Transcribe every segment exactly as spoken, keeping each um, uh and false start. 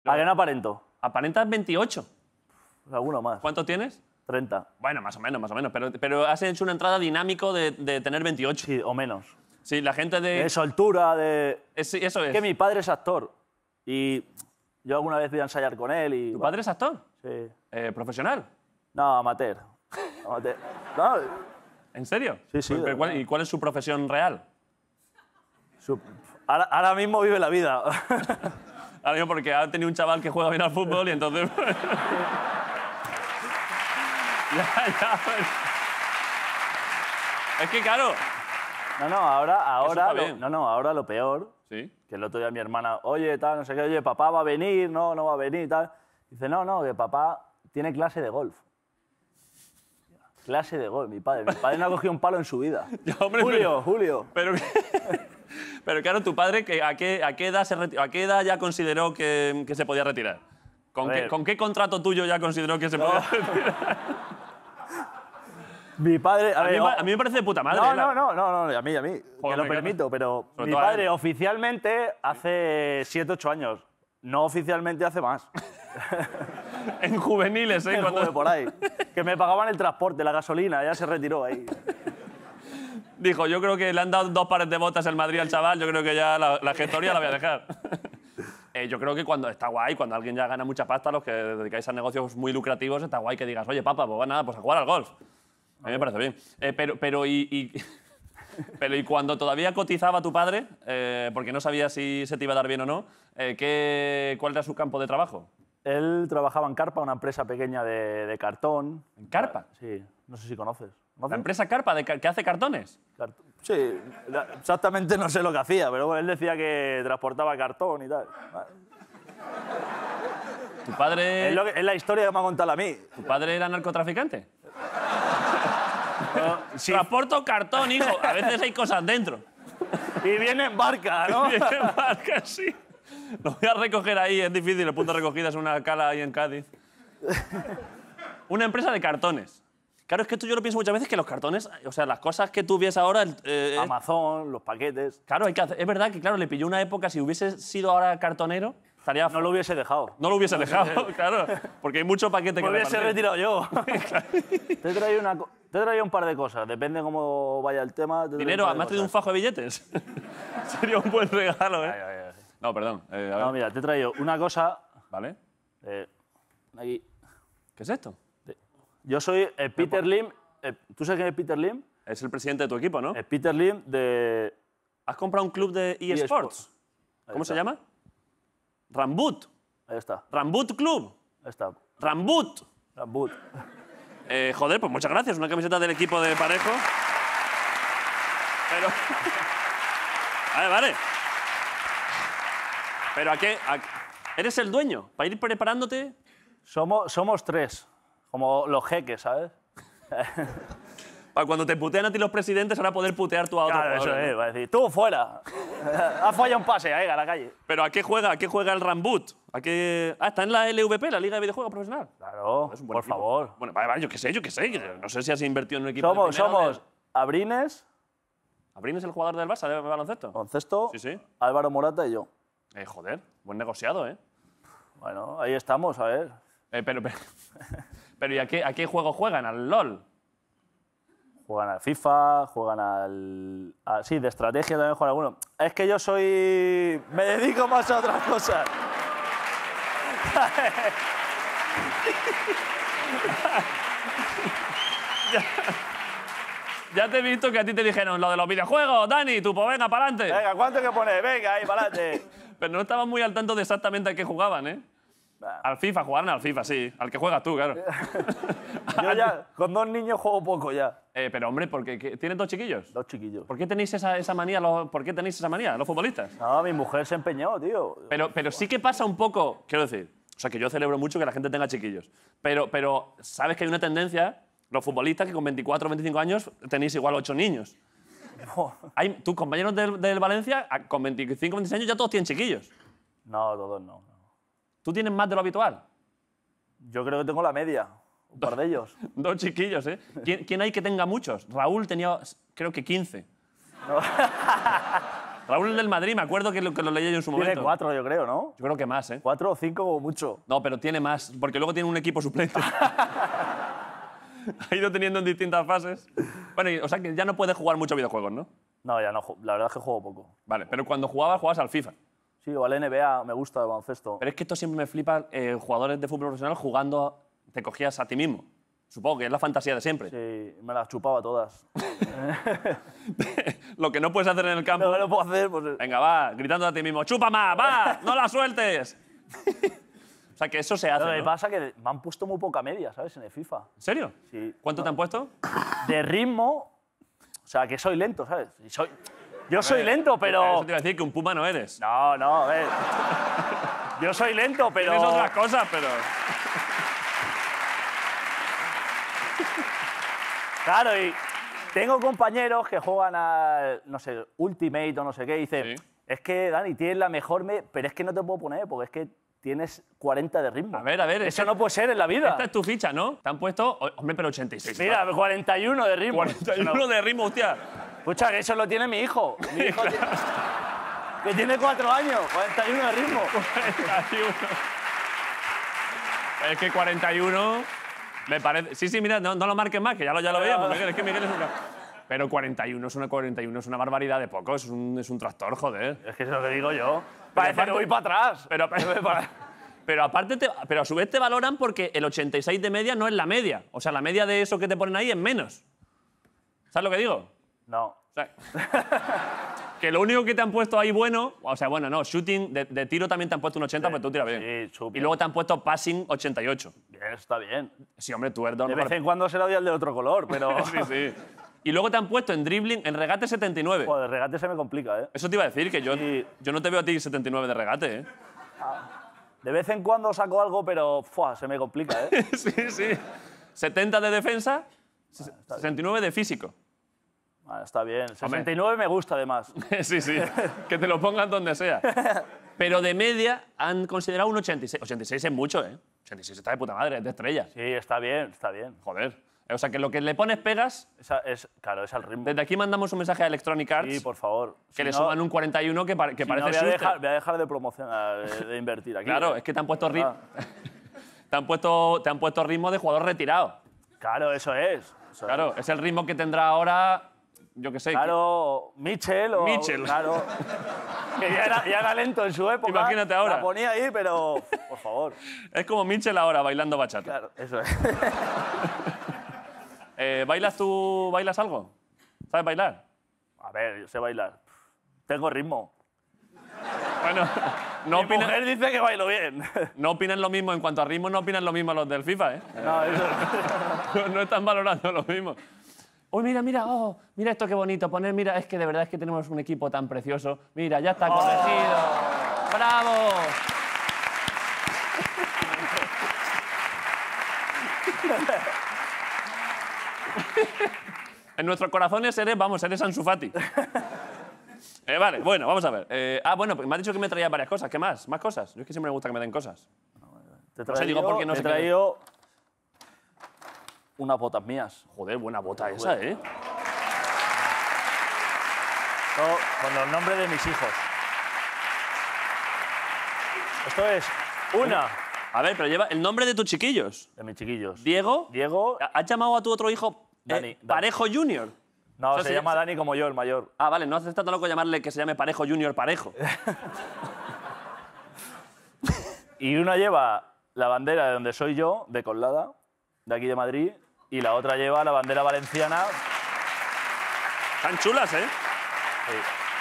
¿A qué no aparento? Aparentas veintiocho. Alguno más. ¿Cuánto tienes? treinta. Bueno, más o menos, más o menos. Pero, pero has hecho una entrada dinámico de, de tener veintiocho. Sí, o menos. Sí, la gente de... De soltura, de... Es, sí, eso es. Es que mi padre es actor. Y yo alguna vez voy a ensayar con él y... ¿Tu padre es actor? Sí. Eh, ¿Profesional? No, amateur. Amateur. No, ¿En serio? Sí, sí, Pero, de ¿cuál- verdad. ¿Y cuál es su profesión real? su- ahora, ahora mismo vive la vida. Ahora mismo porque ha tenido un chaval que juega bien al fútbol y entonces... ya, ya. pues. Es que, claro... No, no, ahora, ahora, está lo, bien. no, no, ahora lo peor, Sí. que el otro día mi hermana, oye, tal, no sé qué, oye, papá va a venir, no, no va a venir, tal. Dice, no, no, que papá tiene clase de golf. Clase de golf, mi padre. Mi padre no ha cogido un palo en su vida. Ya, hombre, Julio, pero- Julio. Pero, pero claro, tu padre, que ¿a, qué, a, qué edad se reti- ¿a qué edad ya consideró que, que se podía retirar? ¿Con A qué, ver. ¿Con qué contrato tuyo ya consideró que se podía retirar? Mi padre, a, A mí, ver, me- o- a mí me parece de puta madre. No, la- no, no, no, no, a mí, a mí, Joder, que lo me permito, pero Sobre mi todo a padre él. oficialmente hace siete, ocho años. No oficialmente hace más. En juveniles, ¿eh? Cuando- Joder, por ahí. Que me pagaban el transporte, la gasolina, ya se retiró ahí. Dijo, yo creo que le han dado dos pares de botas el Madrid al chaval, yo creo que ya la, la gestoría la voy a dejar. Eh, yo creo que cuando está guay, cuando alguien ya gana mucha pasta, los que dedicáis a negocios muy lucrativos, está guay que digas, oye, papá, pues va nada, pues a jugar al golf. A mí me parece bien. Eh, pero, pero, y, y- pero, ¿y cuando todavía cotizaba tu padre, eh, porque no sabía si se te iba a dar bien o no, eh, ¿qué, ¿cuál era su campo de trabajo? Él trabajaba en Carpa, una empresa pequeña de, de cartón. ¿En Carpa? Sí, no sé si conoces. ¿La ¿Conoces? empresa Carpa, de, ca- que hace cartones? Cart- Sí, la- exactamente no sé lo que hacía, pero bueno, él decía que transportaba cartón y tal. ¿Tu padre, Es, lo que- es la historia que me ha contado a mí. ¿tu padre era narcotraficante? Transporto cartón, hijo. A veces hay cosas dentro. Y viene en barca, ¿no? Viene en barca, sí. Lo voy a recoger ahí, es difícil. El punto de recogida es una cala ahí en Cádiz. Una empresa de cartones. Claro, es que esto yo lo pienso muchas veces, que los cartones, o sea, las cosas que tú ves ahora... eh, Amazon, los paquetes. claro, hay que hacer- es verdad que, claro, le pilló una época, si hubiese sido ahora cartonero, estaría... No lo hubiese dejado. no lo hubiese dejado, claro, porque hay mucho paquete que Me hubiese repartir. retirado yo. te, he traído una, co- te he traído un par de cosas, depende cómo vaya el tema. te traigo Dinero, par de ¿me has traído un cosas. fajo de billetes? Sería un buen regalo, ¿eh? Ay, ay, ay. No, perdón. eh, a ver. No, mira, te he traído una cosa. ¿Vale? eh, aquí. ¿Qué es esto? Yo soy el Peter Lim. eh, ¿Tú sabes quién es Peter Lim? Es el presidente de tu equipo, ¿no? El Peter Lim de. ¿Has comprado un club de eSports? eSports. Ahí ¿Cómo se está. llama? Rambut. Ahí está. Rambut Club. Ahí está. Rambut. Rambut. Eh, joder, pues muchas gracias. Una camiseta del equipo de Parejo. Pero... Vale, vale. Pero ¿a qué? a- ¿Eres el dueño? ¿Para ir preparándote? Somos, somos tres. Como los jeques, ¿sabes? Para cuando te putean a ti los presidentes, ahora poder putear tú a otro Claro, eso jugador, ¿no? es. Va a decir, tú fuera. Has fallado un pase, ahí, a la calle. Pero ¿a qué juega? ¿A qué juega el Rambut? ¿A qué... Ah, está en la L V P, la Liga de Videojuegos Profesional. Claro, Es un buen por equipo. favor. Bueno, vale, vale, yo qué sé, yo qué sé. que No sé si has invertido en un equipo de Somos, primera o de- somos Abrines, ¿Abrines es el jugador del Barça de baloncesto? Concesto, Sí, sí. Álvaro Morata y yo. Eh, joder, buen negociado, ¿eh? Bueno, ahí estamos, a ver. Eh, pero, pero, pero ¿y a qué, a qué juego juegan? ¿Al LOL? Juegan al FIFA, juegan al... a- sí, de estrategia también juegan alguno. Es que yo soy... Me dedico más a otras cosas. Ya te he visto que a ti te dijeron lo de los videojuegos, Dani, tú pues venga, para adelante. Venga, ¿cuánto hay que poner? Venga, ahí, para adelante. Pero no estabas muy al tanto de exactamente a qué jugaban, ¿eh? Al FIFA, jugaron al FIFA, sí. Al que juegas tú, claro. Yo ya, con dos niños juego poco ya. Eh, pero hombre, porque ¿qué- ¿tienes dos chiquillos? Dos chiquillos. ¿Por qué tenéis esa, esa manía, los, ¿por qué tenéis esa manía, los futbolistas? No, mi mujer se empeñó, tío. Pero, pero sí que pasa un poco, quiero decir, o sea, que yo celebro mucho que la gente tenga chiquillos, pero, pero sabes que hay una tendencia, los futbolistas, que con veinticuatro o veinticinco años tenéis igual ocho niños. Hay, tus compañeros del, del Valencia, a- con veinticinco o veintiséis años ya todos tienen chiquillos. No, todos no. ¿Tú tienes más de lo habitual? Yo creo que tengo la media. Un par de ellos. Dos chiquillos, ¿eh? ¿Quién, quién hay que tenga muchos? Raúl tenía, creo que quince. Raúl del Madrid, me acuerdo que lo, que lo leí yo en su momento. Tiene cuatro, yo creo, ¿no? Yo creo que más, ¿eh? Cuatro o cinco como mucho. No, pero tiene más, porque luego tiene un equipo suplente. Ha ido teniendo en distintas fases. Bueno, y, o sea que ya no puedes jugar muchos videojuegos, ¿no? No, ya no. La verdad es que juego poco. Vale, pero cuando jugabas, jugabas al FIFA. Sí, o al N B A, me gusta el baloncesto. Pero es que esto siempre me flipa, eh, jugadores de fútbol profesional jugando, te cogías a ti mismo. Supongo que es la fantasía de siempre. Sí, me las chupaba todas. Lo que no puedes hacer en el campo. No, no lo puedo hacer, pues... Venga, va, gritando a ti mismo, ¡chupa más, va! ¡No la sueltes! O sea, que eso se hace, Lo que ¿no? pasa es que me han puesto muy poca media, ¿sabes? En el FIFA. ¿En serio? Sí. ¿Cuánto te han puesto? De ritmo, o sea, que soy lento, ¿sabes? Y soy... Yo soy lento, Eso pero... te iba a decir que un puma no eres. No, no, a ver. Yo soy lento, pero... Tienes otras cosas, pero... Claro, y tengo compañeros que juegan a, no sé, Ultimate o no sé qué, y dicen, Sí. es que, Dani, tienes la mejor... Me... Pero es que no te puedo poner, porque es que tienes cuarenta de ritmo. A ver, a ver. Eso es no puede ser en la vida. Esta es tu ficha, ¿no? Te han puesto... o- Hombre, pero ochenta y seis. Mira, cuarenta y uno de ritmo. cuarenta y uno de ritmo, hostia. Escucha, que eso lo tiene mi hijo. Mi hijo tiene- que tiene cuatro años, cuarenta y uno de ritmo. cuarenta y uno. Es que cuarenta y uno me parece... Sí, sí, mira, no, no lo marques más, que ya lo, ya lo veíamos, Miguel. Es que Miguel es un... Pero cuarenta y uno es una, cuarenta y uno es una barbaridad de poco, es un, es un tractor, joder. Es que es lo que digo yo. Parece aparte- que voy para atrás. Pero, pero aparte, te- pero a su vez te valoran porque el ochenta y seis de media no es la media. O sea, la media de eso que te ponen ahí es menos. ¿Sabes lo que digo? No. O sea, que lo único que te han puesto ahí bueno, o sea, bueno, no, shooting, de, de tiro también te han puesto un ochenta, pues tú tiras bien. Sí, súper. Y luego te han puesto passing ochenta y ocho. Bien, está bien. Sí, hombre, tú eres de De vez en cuando será el de otro color, pero... Sí, sí. Y luego te han puesto en dribbling, en regate setenta y nueve. Joder, regate se me complica, ¿eh? Eso te iba a decir, que yo, Sí. yo no te veo a ti setenta y nueve de regate, ¿eh? De vez en cuando saco algo, pero ¡fua! Se me complica, ¿eh? Sí, sí. setenta de defensa, sesenta y nueve de físico. Vale, está bien. sesenta y nueve me gusta, además. Sí, sí. Que te lo pongan donde sea. Pero de media han considerado un ochenta y seis. ochenta y seis es mucho, ¿eh? ochenta y seis está de puta madre, es de estrella. Sí, está bien, está bien. Joder. O sea, que lo que le pones pegas... Esa es, claro, es al ritmo. Desde aquí mandamos un mensaje a Electronic Arts Sí, por favor. que Si le no- suban un cuarenta y uno que, pare- que si no, parece voy, a Schuster. dejar, voy a dejar de promocionar, de, de invertir aquí. Claro, ¿eh? es que te han puesto, ri- Ah. te han puesto, te han puesto ritmo de jugador retirado. Claro, eso es. Eso Claro, es el ritmo que tendrá ahora, yo qué sé. es. Claro, Mitchell o... Mitchell. Claro. Que ya era, ya era lento en su época. Imagínate ahora. La ponía ahí, pero... Por favor. Es como Mitchell ahora bailando bachata. Claro, eso es. Eh, ¿Bailas tú, bailas algo? ¿Sabes bailar? A ver, yo sé bailar. Tengo ritmo. Bueno, no Mi opinan, mujer dice que bailo bien. no opinan lo mismo en cuanto a ritmo, no opinan lo mismo los del FIFA, ¿eh? No, eso... No están valorando lo mismo. Uy, mira, mira, oh, mira esto qué bonito. Poner, mira, es que de verdad es que tenemos un equipo tan precioso. Mira, ya está corregido. ¡Bravo! En nuestros corazones eres, vamos, eres Ansu Fati. Eh, vale, bueno, vamos a ver. Eh, ah, bueno, pues me has dicho que me traía varias cosas. ¿Qué más? ¿Más cosas? Yo es que siempre me gusta que me den cosas. Te he No sé, digo, traído- porque no te sé he qué- traído unas botas mías. Joder, buena bota esa, ¿eh? Todo con los nombres de mis hijos. Esto es una A ver, pero lleva el nombre de tus chiquillos. de mis chiquillos. Diego. Diego... ¿Has llamado a tu otro hijo eh, Dani, Dani. Parejo Junior? No, O sea, se sí, llama sí. Dani como yo, el mayor. Ah, vale, no hace tanto loco llamarle que se llame Parejo Junior Parejo. Y una lleva la bandera de donde soy yo, de Colada, de aquí de Madrid, y la otra lleva la bandera valenciana. Están chulas, ¿eh? Sí.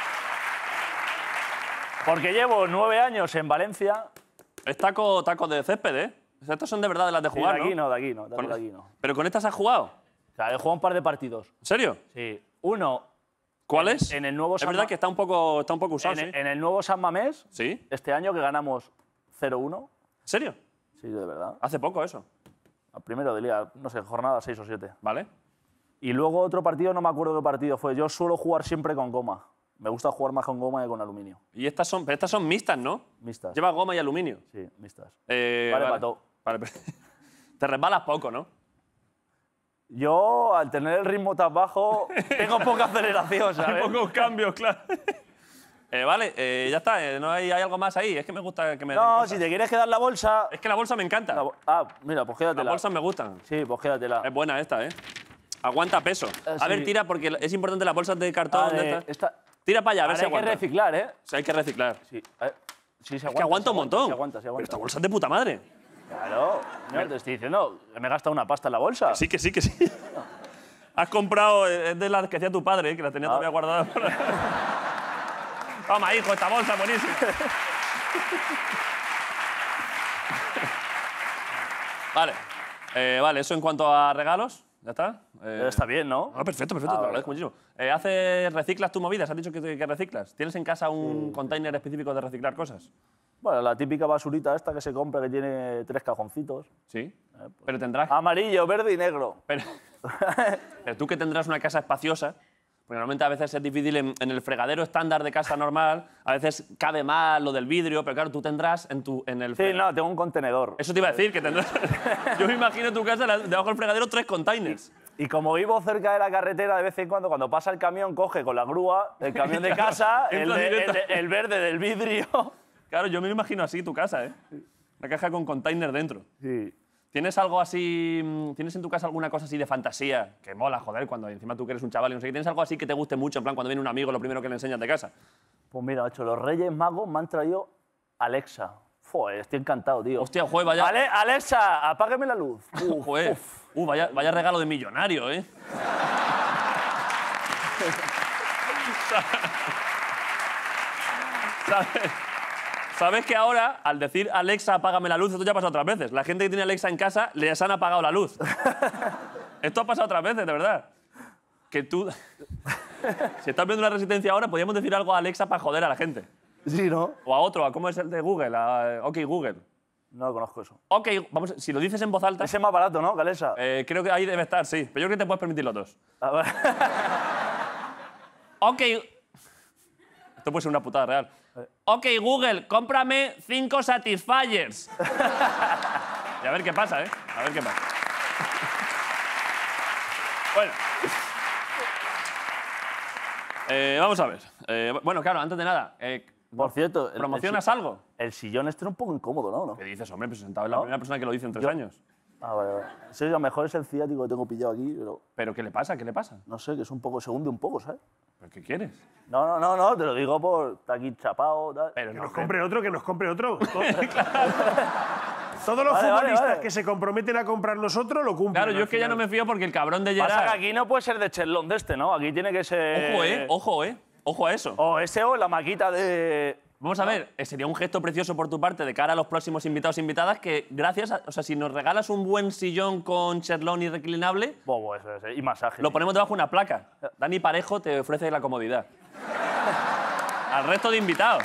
Porque llevo nueve años en Valencia. Es taco, taco de césped, ¿eh? Estas son de verdad de las de Sí, jugar, de aquí ¿no? no, de aquí no, de Con- aquí no. ¿Pero con estas has jugado? O sea, he jugado un par de partidos. ¿En serio? Sí. Uno ¿Cuáles? en el nuevo Es San verdad Ma- que está un poco, está un poco usado, en, ¿sí? en el nuevo San Mamés, ¿Sí? este año que ganamos cero uno. ¿En serio? Sí, de verdad. Hace poco eso. Al primero de liga, no sé, jornada seis o siete. ¿Vale? Y luego otro partido, no me acuerdo qué partido fue. Yo suelo jugar siempre con goma. Me gusta jugar más con goma que con aluminio. Y estas son, pero estas son mixtas, ¿no? Mixtas. Lleva goma y aluminio. Sí, mixtas. Eh, Vale, pa' todo. Vale, pero- te resbalas poco, ¿no? Yo, al tener el ritmo tan bajo, tengo poca aceleración, ¿sabes? Hay pocos cambios, claro. Eh, vale, eh, ya está. eh, no hay, hay algo más ahí. Es que me gusta que me den No, cosas. si te quieres quedar la bolsa... Es que la bolsa me encanta. la bo- ah, mira, pues quédatela. Las bolsas me gustan. Sí, pues quédatela. Es buena esta, ¿eh? Aguanta peso. Eh, A ver, sí. tira, porque es importante las bolsas de cartón. Ah, de de- estas. esta... Tira para allá, a ver Ahora si hay que aguanta. reciclar, ¿eh? O sea, hay que reciclar. Sí, a ver. Sí, se aguanta. Es que aguanta se un montón. Se aguanta, se Pero aguanta. esta bolsa es de puta madre. Claro. Mira, te estoy diciendo que me he gastado una pasta en la bolsa. Sí, que sí, que sí. Has comprado, eh, es de las que hacía tu padre, eh, que las tenía Ah. todavía guardadas. Toma, hijo, esta bolsa buenísima. Vale. Eh, vale, eso en cuanto a regalos. ¿Ya está? Eh, Está bien, ¿no? Ah, perfecto, perfecto, Ah, te lo vale. agradezco muchísimo. Eh, ¿haces, ¿Reciclas tus movidas? ¿Has dicho que, que reciclas? ¿Tienes en casa un container específico de reciclar cosas? Bueno, la típica basurita esta que se compra que tiene tres cajoncitos. Sí. Pero tendrás... Amarillo, verde y negro. Pero, pero tú que tendrás una casa espaciosa, porque normalmente a veces es difícil en, en el fregadero estándar de casa normal, a veces cabe mal lo del vidrio, pero claro, tú tendrás en, tu, en el... Sí, fre- no, tengo un contenedor. Eso te iba a decir, que tendrás... Yo me imagino en tu casa, la- debajo del fregadero, tres containers. Y como vivo cerca de la carretera, de vez en cuando, cuando pasa el camión, coge con la grúa el camión de casa, el, Entra de- el directa. de- el verde del vidrio. Claro, yo me lo imagino así tu casa, ¿eh? Una caja con container dentro. Sí. ¿Tienes algo así, mm, tienes en tu casa alguna cosa así de fantasía? Que mola, joder, cuando encima tú que eres un chaval y no sé qué. ¿Tienes algo así que te guste mucho, en plan, cuando viene un amigo, lo primero que le enseñas de casa? Pues mira, macho, los Reyes Magos me han traído Alexa. Joder, estoy encantado, tío. Hostia, joder, vaya... Ale- Alexa, apágueme la luz. Uf, Joder. uf. Uh, vaya, vaya regalo de millonario, ¿eh? ¿Sabes? ¿Sabes que ahora, al decir Alexa, apágame la luz, esto ya ha pasado otras veces? La gente que tiene Alexa en casa les han apagado la luz. Esto ha pasado otras veces, de verdad. Que tú... Si estás viendo una resistencia ahora, podríamos decir algo a Alexa para joder a la gente. Sí, ¿no? O a otro, a cómo es el de Google, a OK Google. No lo conozco eso. OK, vamos, si lo dices en voz alta, Ese es más barato, ¿no? Que Alexa. eh, creo que ahí debe estar, sí. Pero yo creo que te puedes permitir los dos. A ver. OK. Esto puede ser una putada real. OK, Google, cómprame cinco Satisfyers. Y a ver qué pasa, ¿eh? A ver qué pasa. Bueno. Eh, vamos a ver. Eh, bueno, claro, antes de nada. eh, Por cierto, el- el ¿Promocionas si- algo? El sillón este era un poco incómodo, ¿no? ¿No? ¿Qué dices, hombre? Pues sentado es la ¿No? primera persona que lo dice en tres años. Ah, vale, vale. Sí, a lo mejor es el ciático que tengo pillado aquí, pero ¿Pero qué le pasa? ¿Qué le pasa? no sé, que es un poco, se hunde un poco, ¿sabes? ¿Pero qué quieres? No, no, no, no, te lo digo por estar aquí chapado, tal. Pero Que no, nos compre otro, que nos compre otro. Todos los Vale, vale, futbolistas vale. que se comprometen a comprarnos otro lo cumplen. Claro, yo al es que ya no final. me fío porque el cabrón de Pasa que Gerard... aquí no puede ser de Cherlón de este, ¿no? Aquí tiene que ser... Ojo, ¿eh? Ojo, ¿eh? Ojo a eso. O ese o la maquita de... Vamos a ver, eh, sería un gesto precioso por tu parte de cara a los próximos invitados e invitadas que gracias a... O sea, si nos regalas un buen sillón con cherlón y reclinable, Bobo, eso, eso, y masaje. lo ponemos debajo de una placa. Dani Parejo te ofrece la comodidad. Al resto de invitados.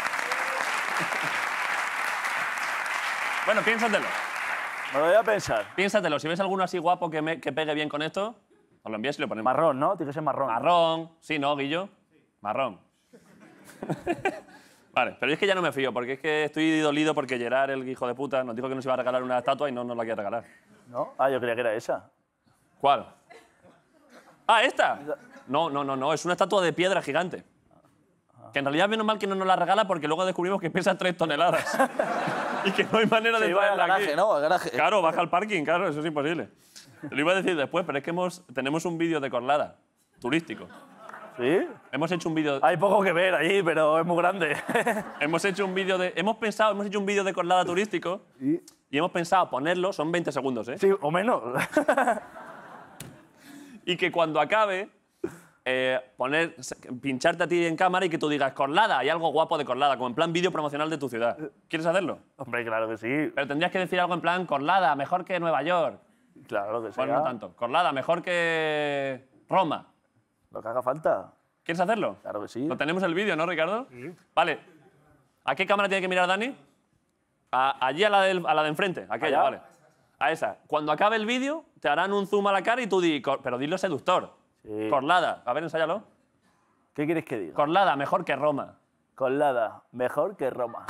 Bueno, piénsatelo. Me lo voy a pensar. Piénsatelo. Si ves alguno así guapo que, me- que pegue bien con esto, os lo envías y lo ponemos. Marrón, ¿no? Tiene que ser marrón. Marrón. Sí, ¿no, Guillo? Marrón. Vale, pero es que ya no me fío, porque es que estoy dolido porque Gerard, el hijo de puta, nos dijo que nos iba a regalar una estatua y no nos la quiere regalar. ¿No? Ah, yo creía que era esa. ¿Cuál? Ah, ¿esta? No, no, no, no, es una estatua de piedra gigante. Que en realidad menos mal que no nos la regala porque luego descubrimos que pesa tres toneladas. Y que no hay manera de Se iba al traerla garaje, aquí. ¿no? Al garaje. Claro, baja al parking, claro, eso es imposible. Te lo iba a decir después, pero es que hemos, tenemos un vídeo de Corlada, turístico. ¿Sí? Hemos hecho un vídeo... Hay poco que ver allí, pero es muy grande. Hemos hecho un vídeo de... Hemos pensado, hemos hecho un vídeo de Corlada turístico ¿Y? y hemos pensado ponerlo, son veinte segundos, ¿eh? Sí, o menos. Y que cuando acabe, eh, poner, pincharte a ti en cámara y que tú digas, Corlada, hay algo guapo de Corlada, como en plan vídeo promocional de tu ciudad. ¿Quieres hacerlo? Hombre, claro que sí. Pero tendrías que decir algo en plan, Corlada, mejor que Nueva York. Claro que sí. Bueno, no tanto. Corlada, mejor que Roma. Lo que haga falta. ¿Quieres hacerlo? Claro que sí. Lo tenemos el vídeo, ¿no, Ricardo? Sí. Vale. ¿A qué cámara tiene que mirar Dani? A- allí a la, del- a la de enfrente, aquella, Allá. vale. A esa. Cuando acabe el vídeo, te harán un zoom a la cara y tú di, "Cor- pero dilo seductor. Sí. Corlada. A ver, ensáyalo. ¿Qué quieres que diga? Corlada, mejor que Roma. Colada, mejor que Roma.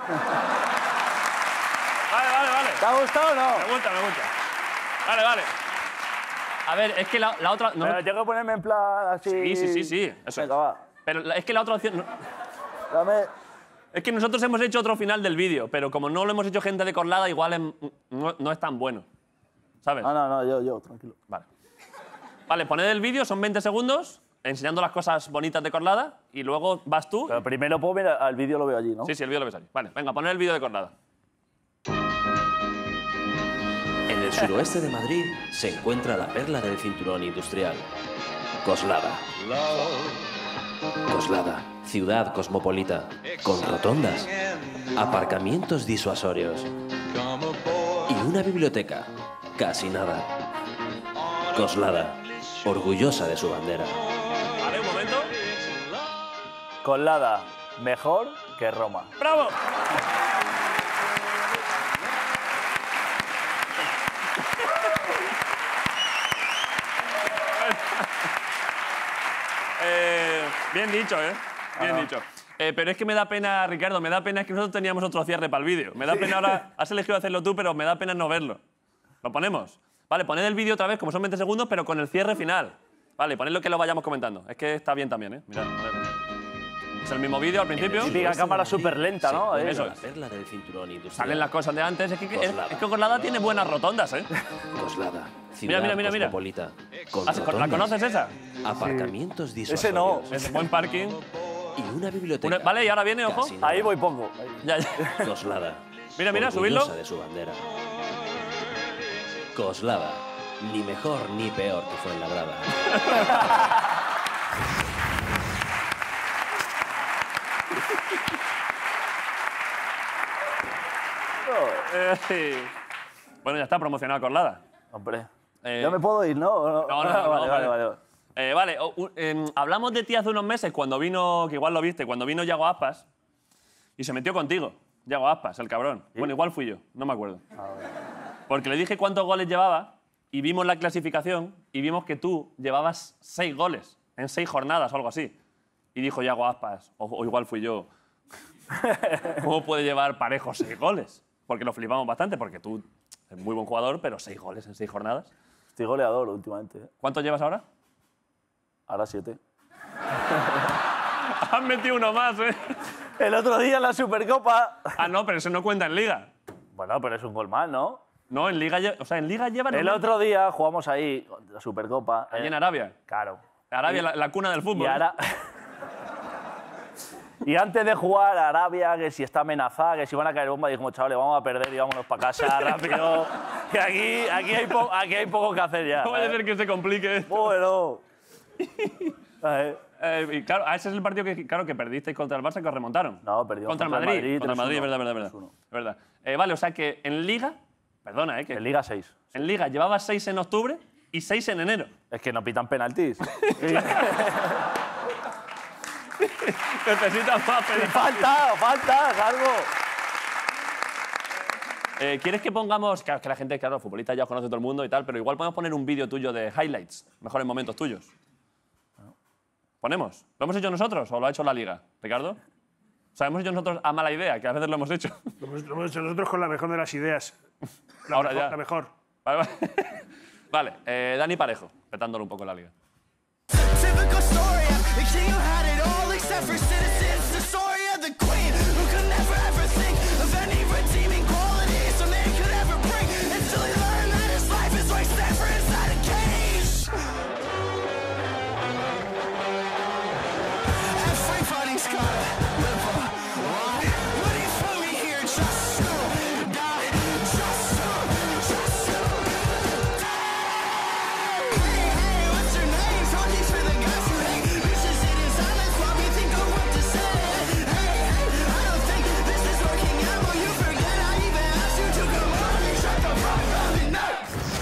Vale, vale, vale. ¿Te ha gustado o no? Me gusta, me gusta. Vale, vale. A ver, es que la, la otra... no me- Pero tengo que ponerme en plan así. Sí, sí, sí, sí. Eso Venga, es. va. Pero la- es que la otra opción... no- Dame... Es que nosotros hemos hecho otro final del vídeo, pero como no lo hemos hecho gente de Coslada, igual es- no, no es tan bueno. ¿Sabes? No, no, no, yo, yo, tranquilo. Vale. Vale, poned el vídeo, son veinte segundos, enseñando las cosas bonitas de Coslada, y luego vas tú. Pero primero puedo ver al vídeo, lo veo allí, ¿no? Sí, sí, el vídeo lo ves allí. Vale, venga, poned el vídeo de Coslada. En el suroeste de Madrid se encuentra la perla del cinturón industrial, Coslada. Coslada, ciudad cosmopolita, con rotondas, aparcamientos disuasorios y una biblioteca, casi nada. Coslada, orgullosa de su bandera. Vale, un momento. Coslada, mejor que Roma. ¡Bravo! Eh, bien dicho, ¿eh? Bien dicho. Eh, pero es que me da pena, Ricardo, me da pena es que nosotros teníamos otro cierre para el vídeo. Me da pena ahora, has elegido hacerlo tú, pero me da pena no verlo. ¿Lo ponemos? Vale, poned el vídeo otra vez, como son veinte segundos, pero con el cierre final. Vale, poned lo que lo vayamos comentando. Es que está bien también, ¿eh? Mirad, a ver. Es el mismo vídeo al principio. Típica cámara súper lenta, ¿no? Se Eh, encuentra Eso la es. perla del cinturón industrial. Salen las cosas de antes. Es que, es, Coslada. es que Coslada tiene buenas rotondas, ¿eh? Coslada, Mira, ciudad mira, mira, mira. cosmopolita, con Ah, ¿La rotondas, conoces esa? aparcamientos Ese disuasorios no. Es buen parking. y una biblioteca. Una- vale, y ahora viene, ojo. casi nada. Ahí voy poco. Ahí. Ya, ya. Coslada. Mira, mira, orgullosa subidlo. de su bandera. Coslada. Ni mejor ni peor que Fuenlabrada. Eh, sí. Bueno, ya está promocionado Coslada. Hombre. Eh, ¿Ya me puedo ir, no? ¿O No, no, no, no, vale, vale. vale, vale. Eh, vale, o- u- em, hablamos de ti hace unos meses cuando vino, que igual lo viste, cuando vino Yago Aspas y se metió contigo. Yago Aspas, el cabrón. Bueno, igual fui yo, no me acuerdo. Porque le dije cuántos goles llevaba y vimos la clasificación y vimos que tú llevabas seis goles en seis jornadas o algo así. Y dijo Yago Aspas, o, o igual fui yo, ¿cómo puede llevar Parejo seis goles? Porque lo flipamos bastante, porque tú eres muy buen jugador, pero seis goles en seis jornadas. Estoy goleador últimamente. ¿eh? ¿Cuántos llevas ahora? Ahora siete. Han metido uno más, ¿eh? El otro día en la Supercopa. Ah, no, pero eso no cuenta en Liga. Bueno, pero es un gol más, ¿no? No, en Liga, lle- o sea, en Liga llevan... El otro día jugamos ahí, la Supercopa. Allí eh, en Arabia. Claro. Arabia, la, la cuna del Y fútbol. ahora... Y antes de jugar a Arabia, que si está amenazada, que si van a caer bombas, dijimos, chavales, vamos a perder y vámonos para casa rápido. Que aquí, aquí, hay po- aquí hay poco que hacer ya. No vaya a ¿eh? ser que se complique. Bueno. Eh, Eh, y claro, ah, ese es el partido que, claro, que perdisteis contra el Barça, que os remontaron. No, perdimos contra el contra el Madrid. Madrid, contra el Madrid, tres uno. verdad, verdad, verdad. tres uno. Es verdad. Eh, vale, o sea que en Liga... Perdona, ¿eh? Que En Liga seis. en Liga llevabas seis en octubre y seis en enero. Es que no pitan penaltis. Necesitas más pedir. falta, falta, algo. Eh, ¿Quieres que pongamos... Claro, que la gente, claro, los futbolistas ya os conoce todo el mundo y tal, pero igual podemos poner un vídeo tuyo de highlights, mejores momentos tuyos. ¿Ponemos? ¿Lo hemos hecho nosotros o lo ha hecho la Liga, Ricardo? O sea, hemos hecho nosotros a mala idea, que a veces lo hemos hecho. Lo hemos, lo hemos hecho nosotros con la mejor de las ideas. La Ahora mejor, ya. La mejor. Vale, vale. Vale, eh, Dani Parejo, petándolo un poco en la Liga. Typical story of the king who had it all except for citizens. The story of the queen who could never ever think of any redeeming qualities a man could ever bring until he learned that his life is like Stanford inside a cage. Everybody's gotta live a lie. Waiting for me here just to die, just to, just to die. Hey, hey, what's your name? Talking for the guys who hate. You should sit in silence while we think of what to say. Hey, hey, I don't think this is working out. Will you forget I even asked you to come on and shut the fuck up and no.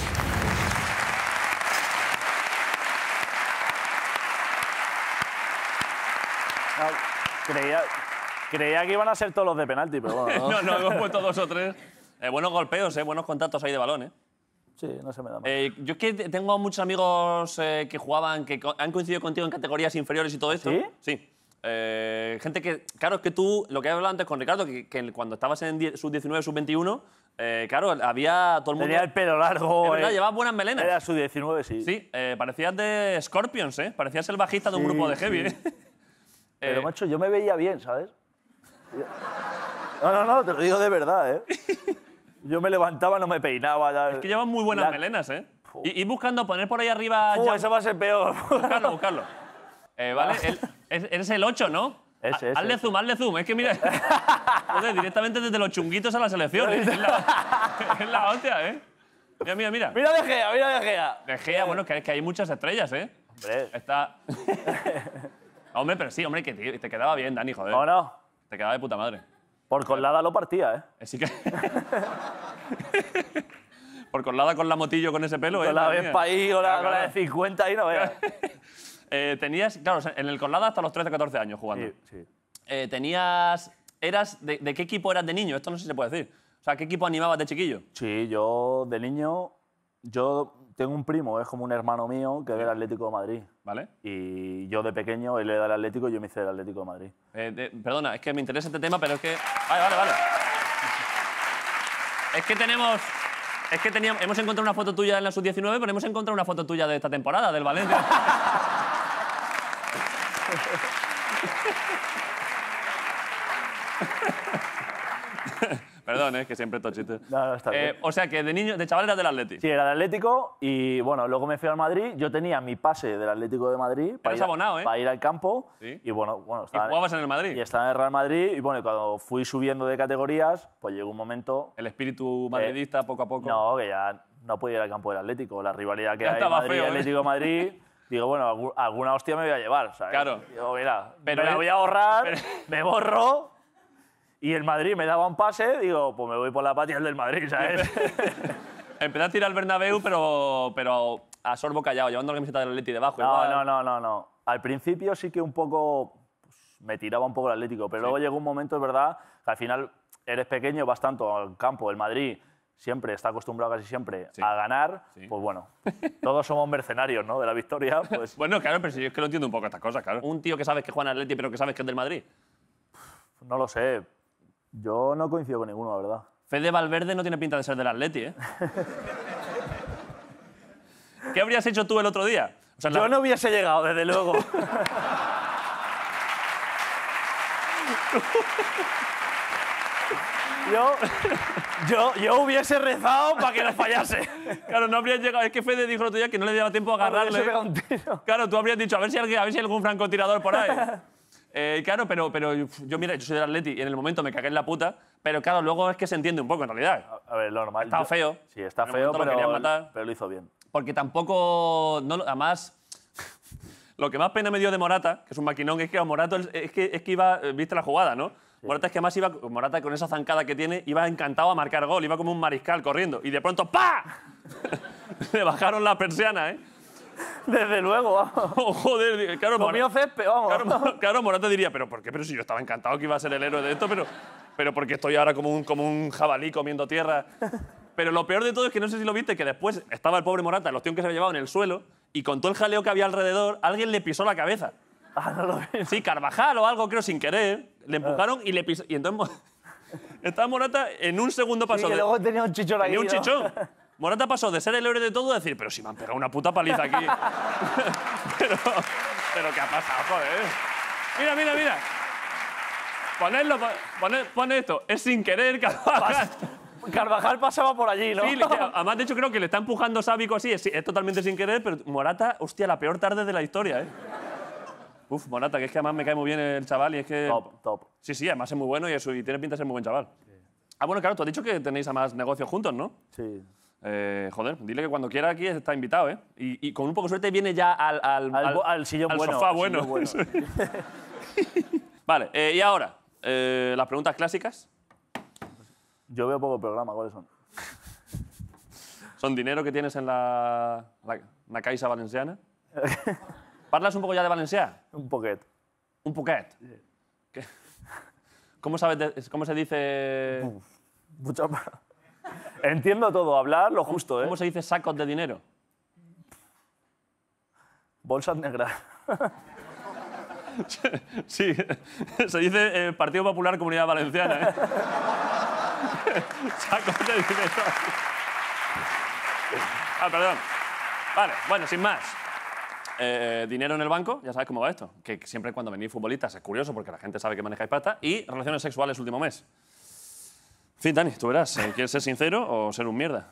No, creía, creía que iban a ser todos los de penalti, pero bueno. No, no, hemos puesto dos o tres. Eh, buenos golpeos, eh, buenos contactos ahí de balón. Eh. Sí, no se me da mal. Eh, yo es que te- tengo muchos amigos eh, que jugaban, que co- han coincidido contigo en categorías inferiores y todo esto. ¿Sí? Sí. Eh, gente que, claro, es que tú, lo que he hablado antes con Ricardo, que, que cuando estabas en sub diecinueve, sub veintiuno, eh, claro, había todo el mundo... Tenía el pelo largo. Es verdad, eh. llevabas buenas melenas. Era su diecinueve, sí. Sí, eh, parecías de Scorpions, ¿eh? Parecías el bajista de un Sí, grupo de heavy, sí. ¿eh? Pero, Eh, macho, yo me veía bien, ¿sabes? No, no, no, te lo digo de verdad, ¿eh? Yo me levantaba, no me peinaba. Ya. Es que llevan muy buenas La- melenas, ¿eh? Y, y buscando, poner por ahí arriba... Uf, ya- eso va a ser peor. Buscarlo, buscarlo. Eh, vale, el- es- eres el ocho, ¿no? Ese, Ha- ese, Hazle ese. zoom, hazle zoom. Es que mira... Joder, directamente desde los chunguitos a la selección. ¿eh? Es, la, es la hostia, ¿eh? Mira, mira, mira. Mira De Gea, mira De Gea. De Gea, bueno, que, que hay muchas estrellas, ¿eh? Hombre, Está... hombre, pero sí, hombre, que te, te quedaba bien, Dani, joder. no, no. Te quedaba de puta madre. Por colada lo partía, ¿eh? Así que... Por colada con la motillo con ese pelo, ¿eh? Con la Madre mía. Vespa ahí, con la, Claro, con la de claro. cincuenta ahí, no veas. Eh, tenías, claro, o sea, en el Colada hasta los trece, catorce años jugando. Sí, sí. Eh, tenías, eras, de, de qué equipo eras de niño? Esto no sé si se puede decir. O sea, ¿qué equipo animabas de chiquillo? Sí, yo de niño, yo tengo un primo, es como un hermano mío, que es del Atlético de Madrid. ¿Vale? Y yo de pequeño, él era del Atlético y yo me hice del Atlético de Madrid. Eh, de- perdona, es que me interesa este tema, pero es que... Vale, vale, vale. Es que tenemos... Es que teníamos, hemos encontrado una foto tuya en la sub diecinueve, pero hemos encontrado una foto tuya de esta temporada, del Valencia. Perdón, es que siempre estos chistes. No, no, está Eh, bien. o sea, que de niño, de chaval eras del Atleti. Sí, era del Atlético y bueno, luego me fui al Madrid. Yo tenía mi pase del Atlético de Madrid para, Eres ir, a- abonado, ¿eh? para ir al campo. Sí. Y bueno, bueno Y estaba, jugabas en el Madrid. y estaba en el Real Madrid. Y bueno, y cuando fui subiendo de categorías, pues llegó un momento. El espíritu madridista, poco a poco. No, que ya no podía ir al campo del Atlético. La rivalidad que Ya hay estaba Madrid feo, ¿eh? Atlético de Madrid. Digo, bueno, algu- alguna hostia me voy a llevar. ¿sabes? Claro. Digo, mira, Pero me la es- voy a ahorrar, pero- me borro. Y el Madrid me daba un pase, digo, pues me voy por la patria del Madrid, ¿sabes? Empezaste a ir al Bernabéu, pero, pero a sorbo callado, llevando la camiseta del Atleti debajo. No, igual. no, no, no, no. Al principio sí que un poco pues, me tiraba un poco el Atlético, pero luego llegó un momento, es verdad, que al final eres pequeño, vas tanto al campo, el Madrid siempre está acostumbrado casi siempre Sí. a ganar, Sí. pues bueno, todos somos mercenarios, ¿no? De la victoria, pues Bueno, claro, pero si yo es que no entiendo un poco estas cosas, claro. Un tío que sabes que juega en Atleti, pero que sabes que es del Madrid. no lo sé. Yo no coincido con ninguno, la verdad. Fede Valverde no tiene pinta de ser del Atleti, ¿eh? ¿Qué habrías hecho tú el otro día? O sea, Yo la- no hubiese llegado, desde luego. yo, yo, yo hubiese rezado para que no fallase. Claro, no habrías llegado. Es que Fede dijo el otro día que no le daba tiempo a Hubiese agarrarle. pegado un tiro. Claro, tú habrías dicho, a ver si, alguien, a ver si hay algún francotirador por ahí. Eh, claro, pero, pero yo, mira, yo soy del Atleti y en el momento me cagué en la puta, pero claro, luego es que se entiende un poco en realidad. A ver, lo normal. Estaba yo- feo. Sí, está En un feo, momento lo pero, querían matar. pero lo hizo bien. Porque tampoco. No, lo- además, lo que más pena me dio de Morata, que es un maquinón, es que a Morata es que, es que iba. eh, Viste la jugada, ¿no? Morata es que además iba. Morata con esa zancada que tiene, iba encantado a marcar gol, iba como un mariscal corriendo. Y de pronto, ¡pa! Le bajaron la persiana, ¿eh? Desde luego, vamos. Oh, joder, claro, Comió Morata, césped, vamos. claro, Mo- claro, Morata diría, ¿pero por qué? Pero si yo estaba encantado que iba a ser el héroe de esto, pero, pero porque estoy ahora como un, como un jabalí comiendo tierra. Pero lo peor de todo es que no sé si lo viste, que después estaba el pobre Morata, el ostión que se había llevado en el suelo, y con todo el jaleo que había alrededor, alguien le pisó la cabeza. Ah, no lo vi. Sí, Carvajal o algo, creo, sin querer. Le empujaron y le pisó. Y entonces Mo- estaba Morata en un segundo Sí, pasó que de. luego tenía un chichón aquí. Tenía un ¿no? chichón. Morata pasó de ser el héroe de todo a decir, pero si me han pegado una puta paliza aquí. pero, pero ¿qué ha pasado, joder? Mira, mira, mira. Ponedlo, poned, pon esto. Es sin querer, Carvajal. Carvajal pasaba por allí, ¿no? Sí, le- además, de hecho, creo que le está empujando Sábico así. Es, es totalmente sin querer, pero Morata, hostia, la peor tarde de la historia, ¿eh? Uf, Morata, que es que además me cae muy bien el chaval y es que... Top, top. Sí, sí, además es muy bueno y, eso, y tiene pinta de ser muy buen chaval. Ah, bueno, claro, tú has dicho que tenéis además negocios juntos, ¿no? Sí. Eh, joder, dile que cuando quiera aquí está invitado, ¿eh? Y, y con un poco de suerte viene ya al, al, Al bo- al sillón al bueno, sofá al bueno. sillón bueno. Vale, eh, y ahora, eh, las preguntas clásicas. Yo veo poco programa, ¿cuáles son? Son dinero que tienes en la, la, la Caixa Valenciana. ¿Parlas un poco ya de Valencià? Un poquet. Un poquet. ¿Qué? ¿Cómo, sabes de- ¿Cómo se dice...? Mucho más. Entiendo todo, hablar lo justo, ¿eh? ¿Cómo se dice sacos de dinero? Bolsas negras. Sí, se dice eh, Partido Popular Comunidad Valenciana, ¿eh? Sacos de dinero. Ah, perdón. Vale, bueno, sin más. Eh, dinero en el banco, ya sabes cómo va esto. Que siempre cuando venís futbolistas es curioso porque la gente sabe que manejáis pasta. Y relaciones sexuales último mes. En fin, Dani, tú verás. eh, ¿Quieres ser sincero o ser un mierda?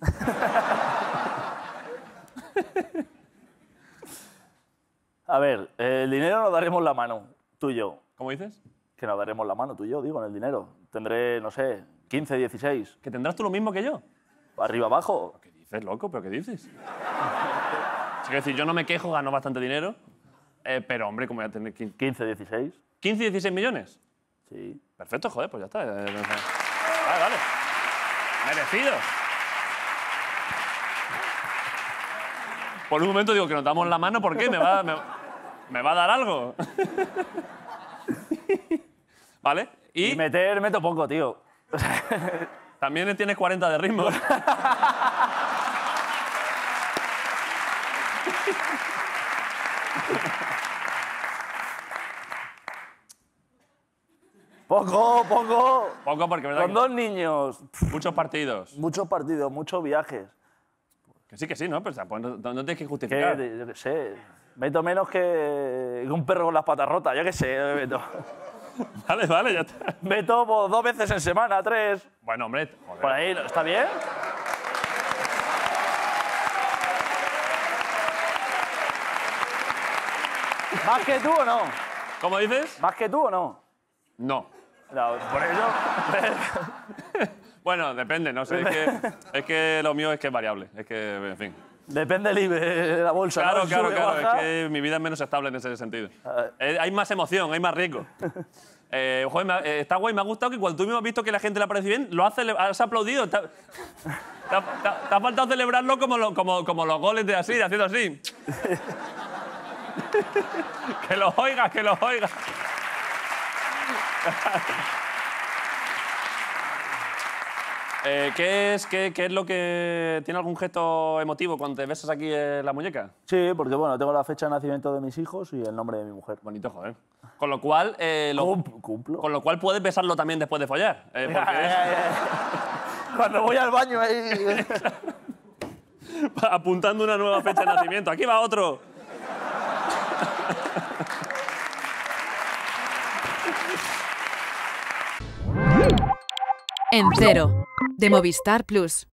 A ver, el dinero nos daremos la mano, tú y yo. ¿Cómo dices? Que nos daremos la mano, tú y yo, digo, en el dinero. Tendré, no sé, quince, dieciséis. ¿Que tendrás tú lo mismo que yo? Arriba, abajo. ¿Qué dices, loco? ¿Pero qué dices? Es decir, yo no me quejo, gano bastante dinero. Eh, pero, hombre, ¿cómo voy a tener quince, quince, dieciséis. quince, dieciséis millones? Sí. Perfecto, joder, pues ya está. Eh, eh, Vale, vale. Merecido. Por un momento digo que nos damos la mano, ¿por qué? ¿Me va, me, me va a dar algo? ¿Vale? Y, Y meter, meto poco, tío. también tienes cuarenta de ritmo. Poco, poco. Poco porque, ¿verdad? Con que dos niños. muchos partidos. Muchos partidos, muchos viajes. Que sí, que sí, ¿no? Pero pues, no, no tienes que Que, justificar. yo qué sé. Meto menos que, que un perro con las patas rotas, yo qué sé. Meto, Vale, vale, ya está. meto pues, dos veces en semana, tres. Bueno, hombre, joder. Por ahí, ¿está bien? ¿Más que tú o no? ¿Cómo dices? ¿Más que tú o no? No. No, por eso. Bueno, depende, no sé. Es que, es que lo mío es que es variable. Es que, en fin. Depende del I B E de la bolsa. Claro, ¿no? claro, Sube, claro. baja. Es que mi vida es menos estable en ese sentido. ver. Eh, hay más emoción, hay más riesgo. Eh, joder, me ha- eh, está guay, me ha gustado que cuando tú mismo has visto que la gente le parece bien, lo has, cele- has aplaudido. Te ha, te ha- te ha- te ha faltado celebrarlo como, lo- como, como los goles de así, de haciendo así. Que los oigas, que los oigas. Eh, ¿qué, es, qué, ¿Qué es lo que... ¿Tiene algún gesto emotivo cuando te besas aquí en la muñeca? Sí, porque bueno, tengo la fecha de nacimiento de mis hijos y el nombre de mi mujer. Bonito, joder. Con lo cual... eh, lo- Cum- cumplo. Con lo cual puedes besarlo también después de follar. eh, porque es- Cuando voy al baño ahí. apuntando una nueva fecha de nacimiento. Aquí va otro. En Cero, de Movistar Plus.